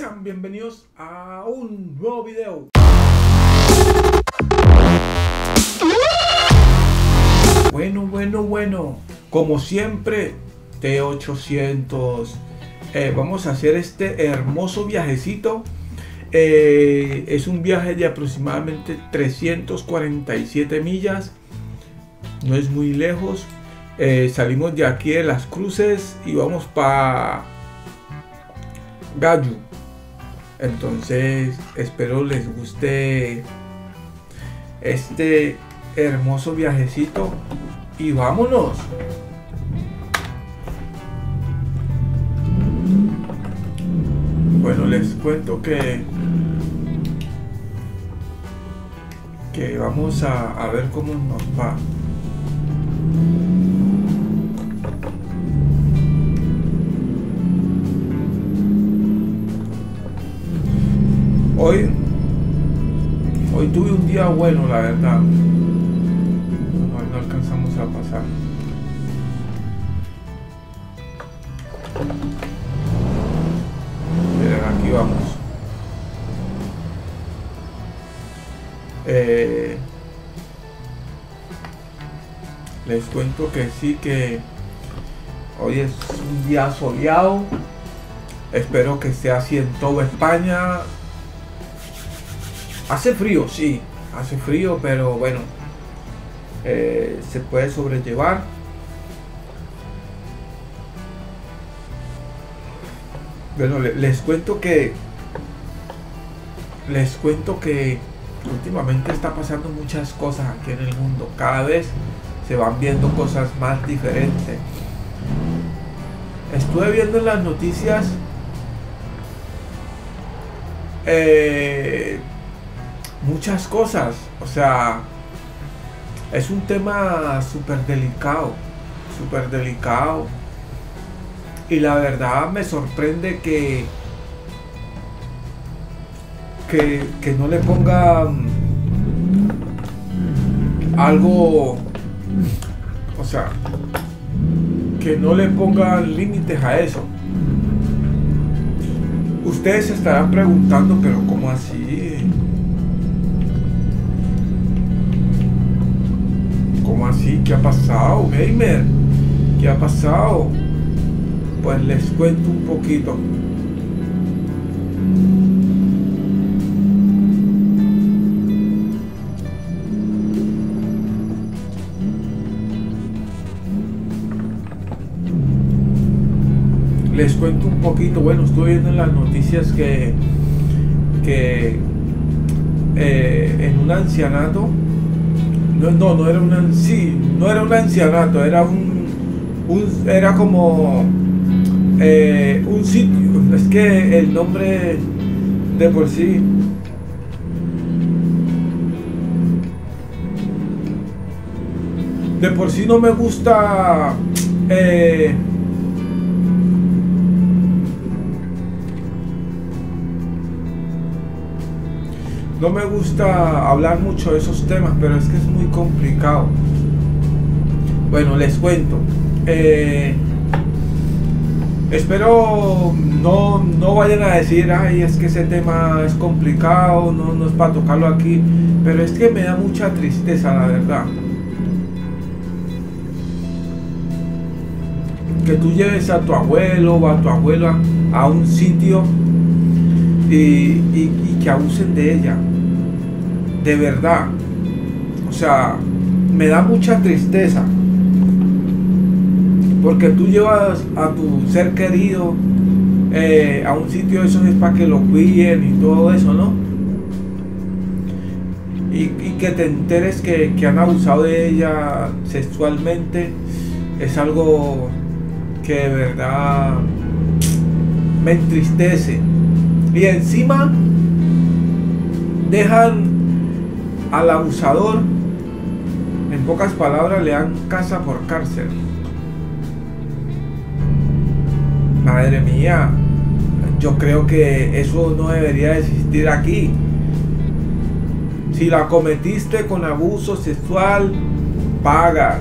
Sean bienvenidos a un nuevo video. Bueno, como siempre, T800. Vamos a hacer este hermoso viajecito. Es un viaje de aproximadamente 347 millas. No es muy lejos. Salimos de aquí de Las Cruces y vamos para Gallo. Entonces espero les guste este hermoso viajecito y vámonos. Bueno, les cuento que vamos a ver cómo nos va. Hoy tuve un día bueno, la verdad. No alcanzamos a pasar. Miren, aquí vamos. Les cuento que sí, que hoy es un día soleado. Espero que esté así en toda España. Hace frío, sí, hace frío, pero bueno, se puede sobrellevar. Bueno, les cuento que últimamente está pasando muchas cosas aquí en el mundo. Cada vez se van viendo cosas más diferentes. Estuve viendo en las noticias muchas cosas, o sea, es un tema súper delicado, y la verdad me sorprende que no le pongan algo, o sea, que no le pongan límites a eso. Ustedes se estarán preguntando, pero ¿cómo así? ¿Cómo así? ¿Qué ha pasado, gamer? ¿Qué ha pasado? Pues les cuento un poquito. Les cuento un poquito. Bueno, estuve viendo en las noticias que en un ancianato, no era un ancianato, era como un sitio. Es que el nombre de por sí no me gusta. No me gusta hablar mucho de esos temas, pero es que es muy complicado. Bueno, les cuento. Espero no vayan a decir, ay, es que ese tema es complicado, no es para tocarlo aquí. Pero es que me da mucha tristeza, la verdad. Que tú lleves a tu abuelo o a tu abuela a un sitio y que abusen de ella. De verdad, o sea, me da mucha tristeza, porque tú llevas a tu ser querido a un sitio de esos, es para que lo cuiden y todo eso, ¿no? Y que te enteres que han abusado de ella sexualmente, es algo que de verdad me entristece. Y encima dejan al abusador, en pocas palabras, le dan casa por cárcel. Madre mía, yo creo que eso no debería existir aquí. Si la cometiste con abuso sexual, pagas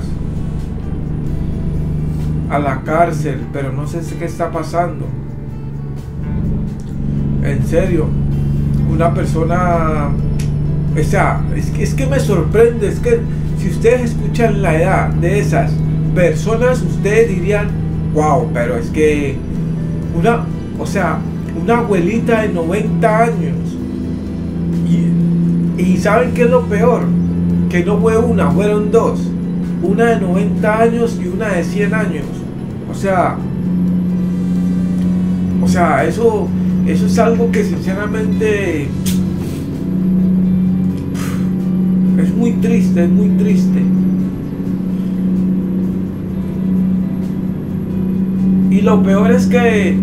a la cárcel, pero no sé qué está pasando. en serio, una persona, o sea, es que me sorprende, es que si ustedes escuchan la edad de esas personas, ustedes dirían, wow, pero es que o sea, una abuelita de 90 años, y ¿saben qué es lo peor? Que no fue una, fueron dos, una de 90 años y una de 100 años, o sea, eso es algo que sinceramente es muy triste, es muy triste. Y lo peor es que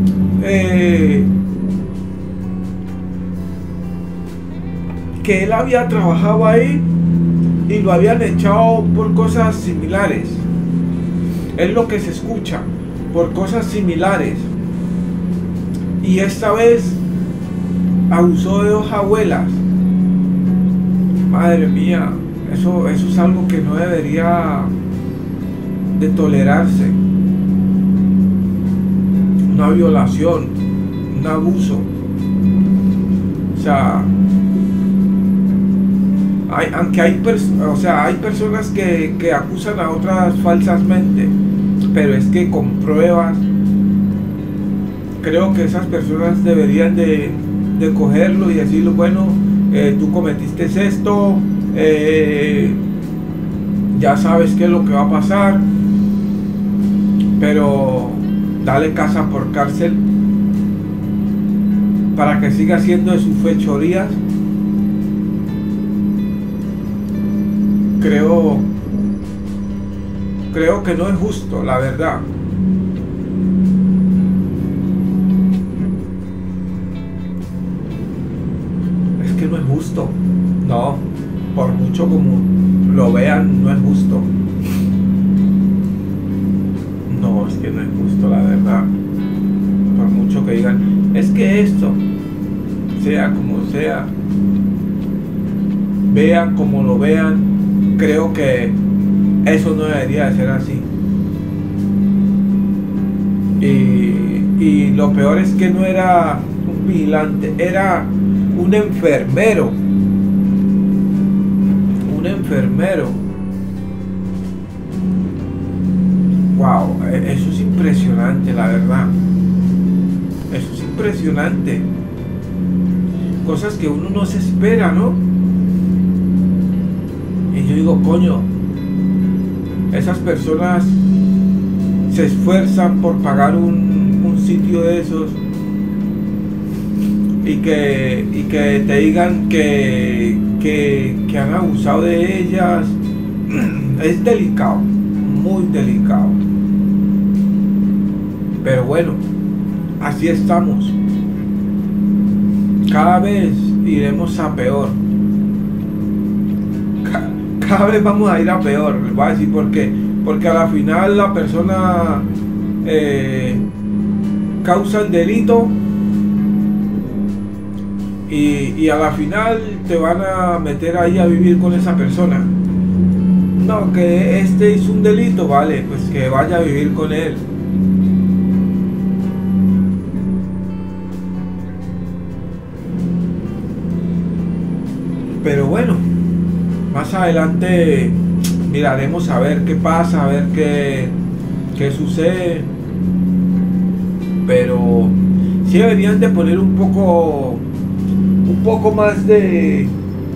él había trabajado ahí y lo habían echado por cosas similares. Es lo que se escucha, por cosas similares. Y esta vez abusó de dos abuelas. Madre mía, eso es algo que no debería de tolerarse. Una violación, un abuso. O sea, aunque hay personas que acusan a otras falsamente, pero es que con pruebas, creo que esas personas deberían de cogerlo y decirlo, bueno, tú cometiste esto, ya sabes qué es lo que va a pasar, pero dale casa por cárcel para que siga haciendo de sus fechorías. Creo que no es justo, la verdad. Es que no es justo. No, por mucho como lo vean, no es justo. No, es que no es justo, la verdad. Por mucho que digan, es que esto, sea como sea, vean como lo vean, creo que eso no debería de ser así. Y lo peor es que no era un vigilante, era un enfermero. Un enfermero. Wow, eso es impresionante, la verdad. Eso es impresionante. Cosas que uno no se espera, ¿no? Y yo digo, coño, esas personas se esfuerzan por pagar un sitio de esos y que te digan que han abusado de ellas. Es delicado, muy delicado. Pero bueno, así estamos. Cada vez iremos a peor. Cada vez vamos a ir a peor. Les voy a decir por qué. Porque a la final la persona causa el delito y a la final te van a meter ahí a vivir con esa persona. No, que este hizo un delito, vale, pues que vaya a vivir con él. Pero bueno, más adelante miraremos a ver qué pasa, a ver qué sucede. Pero sí deberían de poner un poco más de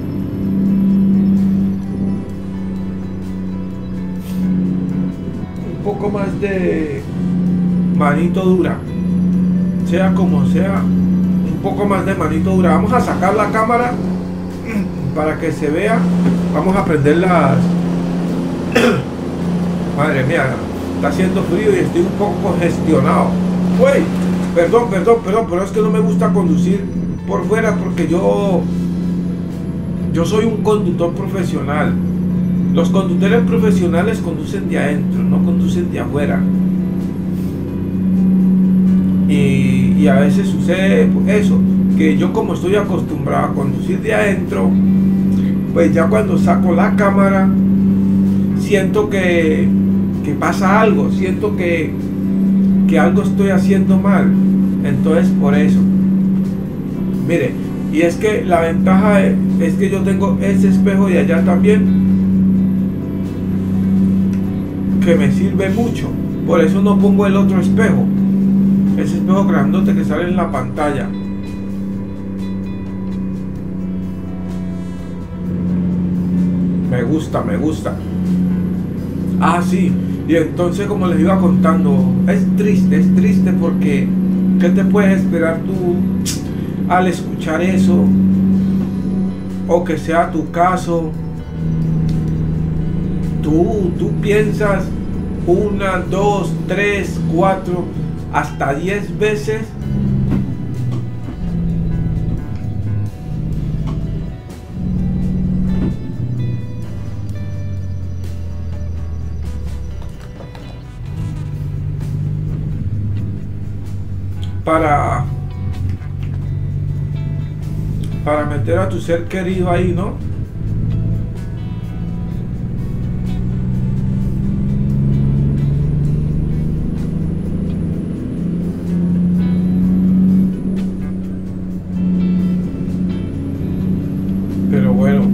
manito dura, sea como sea, un poco más de manito dura. Vamos a sacar la cámara para que se vea. Vamos a prender las madre mía, está haciendo frío y estoy un poco congestionado. Uy, perdón, pero es que no me gusta conducir por fuera porque yo soy un conductor profesional. Los conductores profesionales conducen de adentro, no conducen de afuera. Y a veces sucede eso, que yo como estoy acostumbrado a conducir de adentro, pues ya cuando saco la cámara siento que pasa algo, siento que algo estoy haciendo mal. Entonces por eso Mire, y es que la ventaja es que yo tengo ese espejo de allá también, que me sirve mucho. Por eso no pongo el otro espejo, ese espejo grandote que sale en la pantalla. Me gusta, me gusta. Ah, sí. Y entonces, como les iba contando, es triste porque ¿qué te puedes esperar tú al escuchar eso? O que sea tu caso. Tú piensas 1, 2, 3, 4, hasta 10 veces para meter a tu ser querido ahí, ¿no? Pero bueno,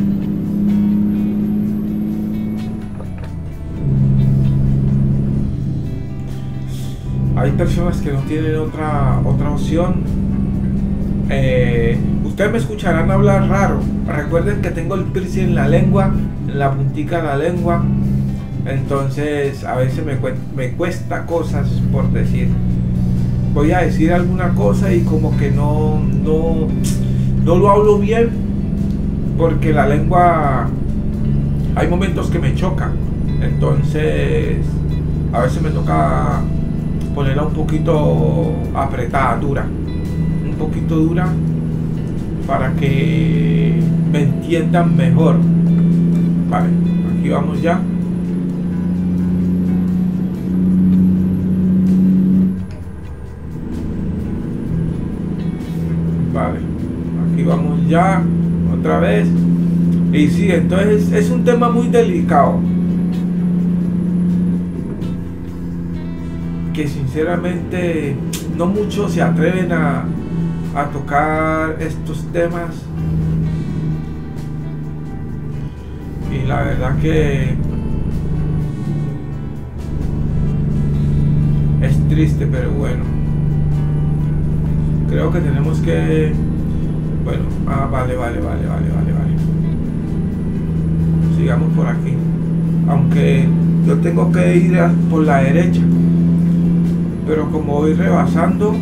hay personas que no tienen otra opción. Ustedes me escucharán hablar raro. Recuerden que tengo el piercing en la lengua, en la puntica de la lengua. Entonces a veces me cuesta cosas por decir. Voy a decir alguna cosa y como que no lo hablo bien, porque la lengua hay momentos que me choca. Entonces a veces me toca ponerla un poquito apretada, dura, un poquito dura, para que me entiendan mejor. Vale, aquí vamos ya. Vale, aquí vamos ya otra vez. Y sí, entonces es un tema muy delicado, que sinceramente no muchos se atreven a tocar estos temas. Y la verdad que es triste, pero bueno, creo que tenemos que, bueno, vale, sigamos por aquí, aunque yo tengo que ir por la derecha, pero como voy rebasando,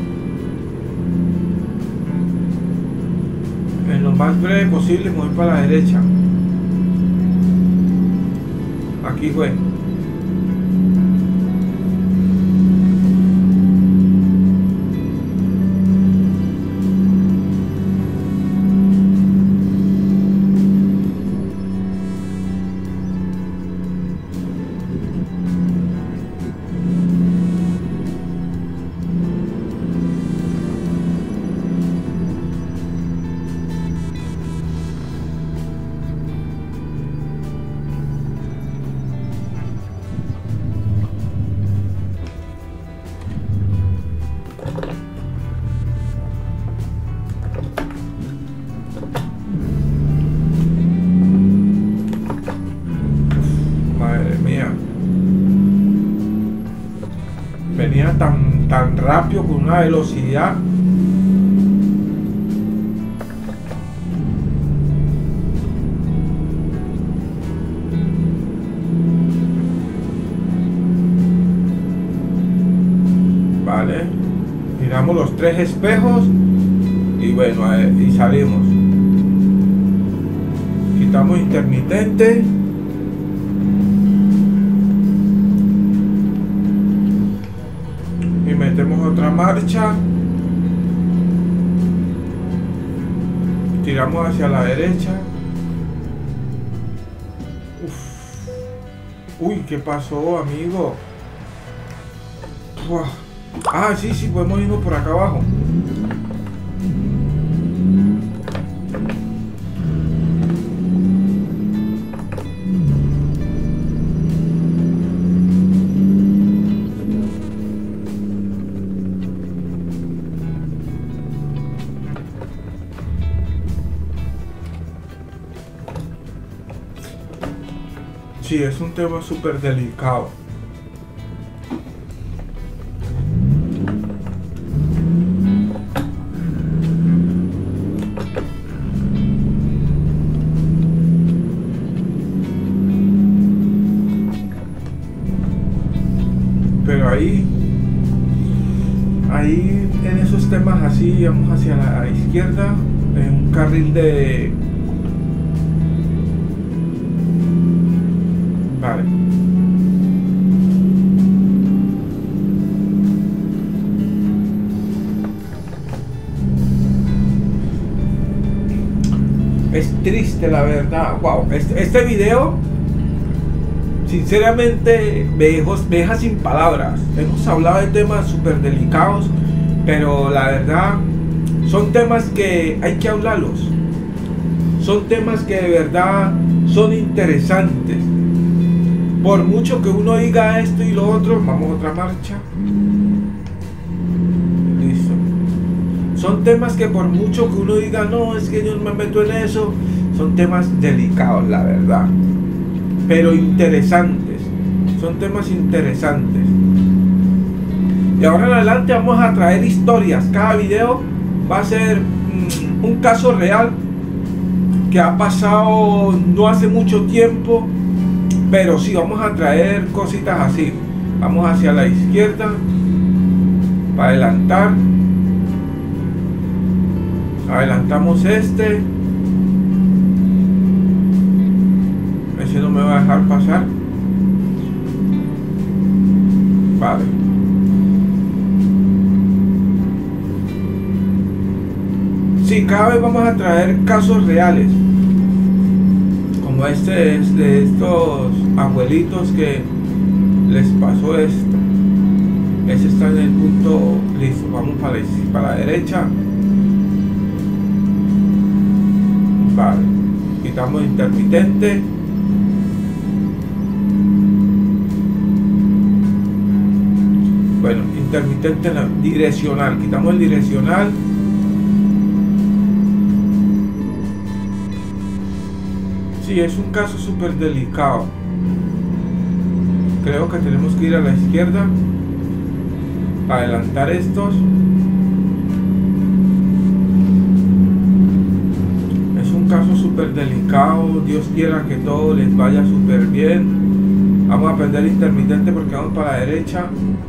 en lo más breve posible me voy para la derecha. Aquí fue. Venía tan rápido, con una velocidad. Vale, miramos los 3 espejos y bueno, y salimos. Quitamos intermitente. Y metemos otra marcha. Tiramos hacia la derecha. Uy, ¿qué pasó, amigo? Uah. Ah, sí, podemos irnos por acá abajo. Sí, es un tema súper delicado. Pero ahí en esos temas así, vamos hacia la izquierda, en un carril de... Vale. Es triste la verdad. Wow, este video sinceramente me deja sin palabras. Hemos hablado de temas súper delicados, pero la verdad son temas que hay que hablarlos. Son temas que de verdad son interesantes. Por mucho que uno diga esto y lo otro, vamos a otra marcha. Listo. Son temas que por mucho que uno diga, no, es que yo no me meto en eso, son temas delicados, la verdad. Pero interesantes. Son temas interesantes. Y ahora en adelante vamos a traer historias. Cada video va a ser un caso real que ha pasado no hace mucho tiempo. Pero sí, vamos a traer cositas así. Vamos hacia la izquierda para adelantar. Adelantamos este. Ese no me va a dejar pasar. Vale. Sí, cada vez vamos a traer casos reales. Como este es de estos abuelitos que les pasó esto. Ese está en el punto. Listo, vamos para la derecha. Vale, quitamos intermitente. Bueno, intermitente no, direccional. Quitamos el direccional. Sí, es un caso súper delicado. Creo que tenemos que ir a la izquierda para adelantar estos. Es un caso súper delicado. Dios quiera que todo les vaya súper bien. Vamos a prender intermitente porque vamos para la derecha.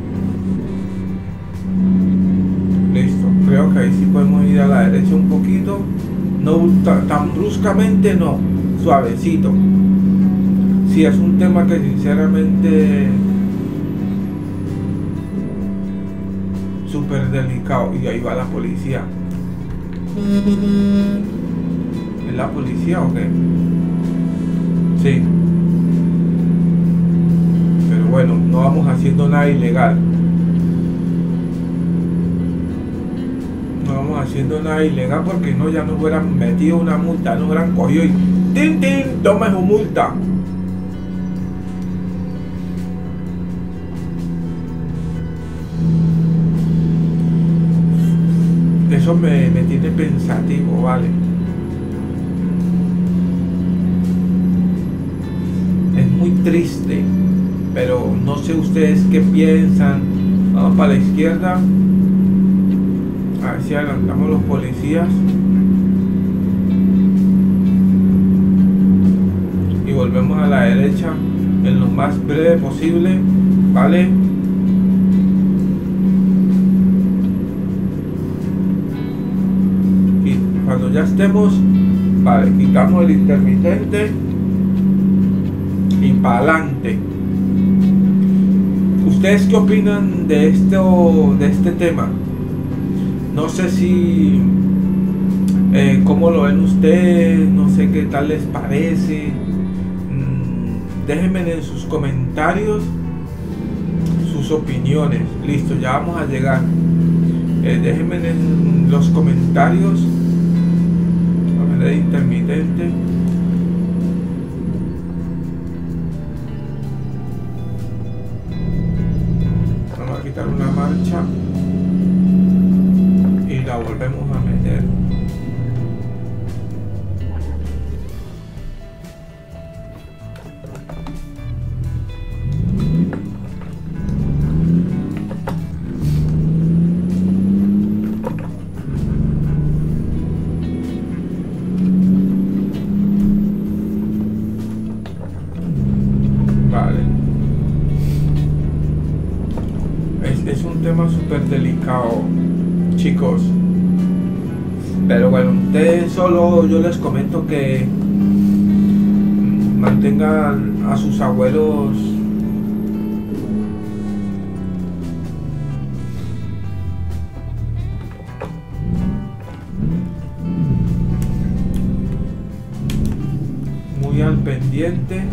Listo, creo que ahí sí podemos ir a la derecha un poquito. No tan bruscamente, no, suavecito. Sí, es un tema que sinceramente súper delicado. Y ahí va la policía. ¿Es la policía o qué? Sí. Pero bueno, no vamos haciendo nada ilegal. No vamos haciendo nada ilegal porque no, ya nos hubieran metido una multa, nos hubieran cogido y ¡tin, tin! Toma su multa. Eso me tiene pensativo, vale. Es muy triste, pero no sé ustedes qué piensan. Vamos para la izquierda. A ver si adelantamos los policías. Y volvemos a la derecha en lo más breve posible, ¿vale? Y cuando ya estemos, vale, quitamos el intermitente y para adelante. ¿Ustedes qué opinan de este tema? No sé si cómo lo ven ustedes, no sé qué tal les parece. Déjenme en sus comentarios sus opiniones. Listo, ya vamos a llegar. Déjenme en los comentarios. A ver, de intermitente. Vamos a quitar una marcha y la volvemos a meter. delicado, chicos. Pero bueno, ustedes solo yo les comento que mantengan a sus abuelos muy al pendiente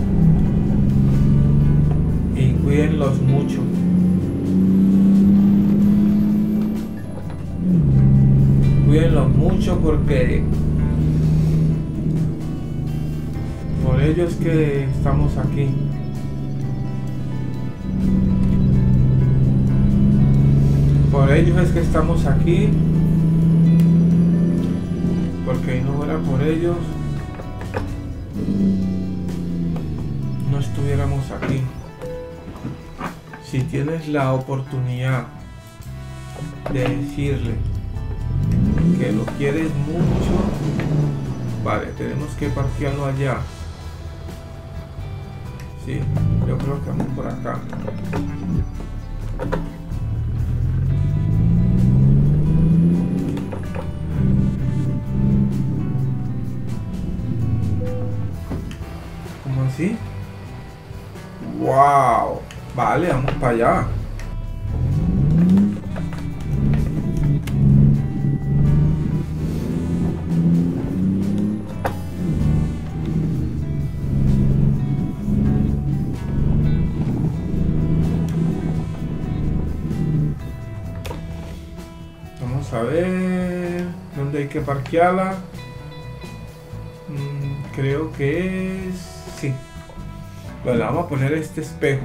y cuídenlos mucho. Cuídenlos mucho porque por ello es que estamos aquí. Por ellos es que estamos aquí, porque si no fuera por ellos no estuviéramos aquí. Si tienes la oportunidad de decirle que lo quieres mucho, vale, tenemos que parquearlo allá. Sí, yo creo que vamos por acá. ¿Cómo así? ¡Wow! Vale, vamos para allá. Vamos a ver dónde hay que parquearla. Creo que es... sí. Bueno, vamos a poner este espejo.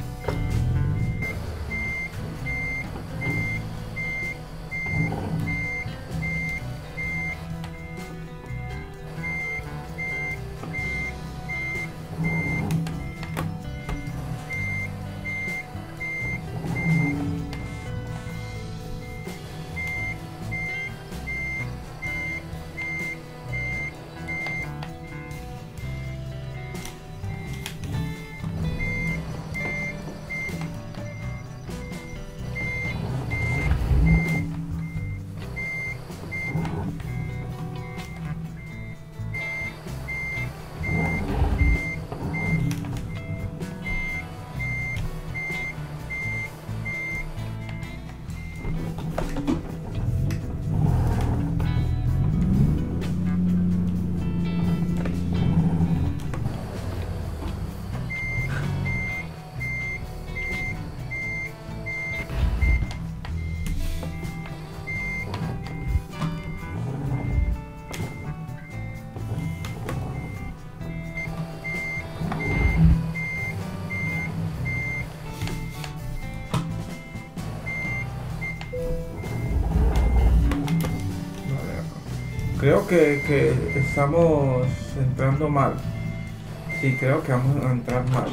Creo que estamos entrando mal. Sí, creo que vamos a entrar mal.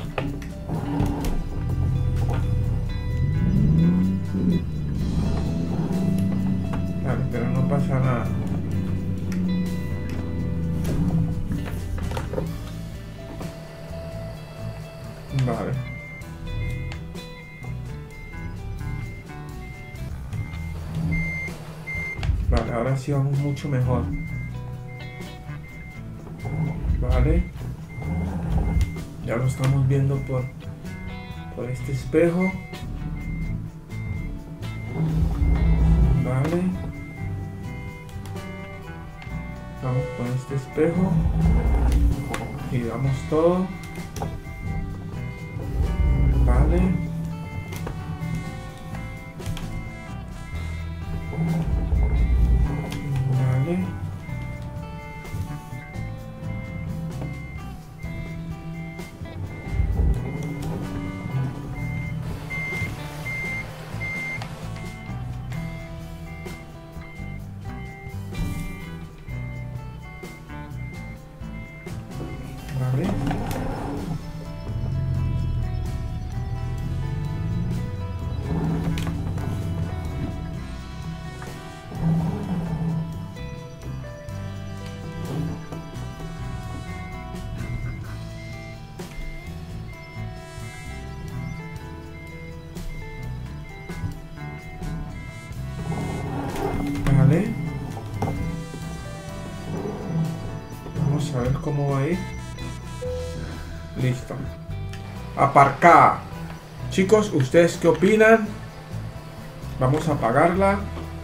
Vale, pero no pasa nada. Vale. Vale, ahora sí vamos mucho mejor. Vale. Ya lo estamos viendo por este espejo. Vale. Vamos con este espejo. Giramos todo. Vale. Vale. Vale. a ver cómo va ahí. Listo. Aparcada. Chicos, ¿ustedes qué opinan? Vamos a apagarla.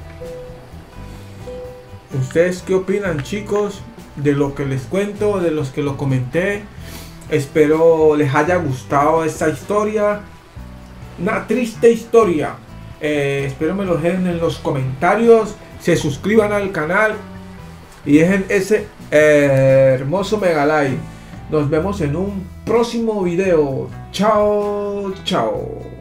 ¿Ustedes qué opinan, chicos, de lo que les cuento, de los que lo comenté? Espero les haya gustado esta historia. Una triste historia. Espero me lo dejen en los comentarios. Se suscriban al canal y dejen ese hermoso mega like. Nos vemos en un próximo video. Chao, chao.